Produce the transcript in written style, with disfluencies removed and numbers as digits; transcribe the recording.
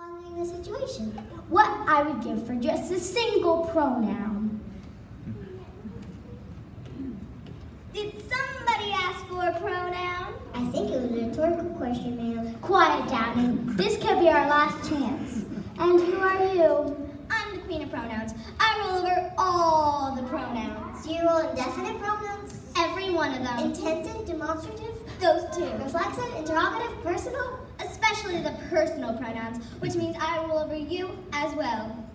Following the situation, what I would give for just a single pronoun. Did somebody ask for a pronoun? I think it was a rhetorical question, ma'am. Quiet down, this could be our last chance. And who are you? I'm the Queen of Pronouns. I rule over all the pronouns. Do you rule indefinite pronouns? Every one of them. Intensive, demonstrative? Those two. Reflexive, interrogative, personal? Especially the personal pronouns, which means I rule over you as well.